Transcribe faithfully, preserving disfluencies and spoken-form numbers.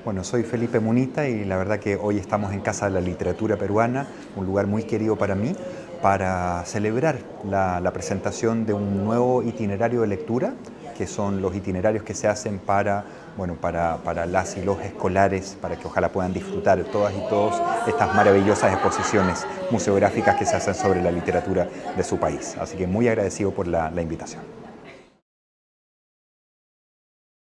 Bueno, soy Felipe Munita y la verdad que hoy estamos en Casa de la Literatura Peruana, un lugar muy querido para mí, para celebrar la, la presentación de un nuevo itinerario de lectura, que son los itinerarios que se hacen para, bueno, para, para las y los escolares, para que ojalá puedan disfrutar todas y todos estas maravillosas exposiciones museográficas que se hacen sobre la literatura de su país. Así que muy agradecido por la, la invitación.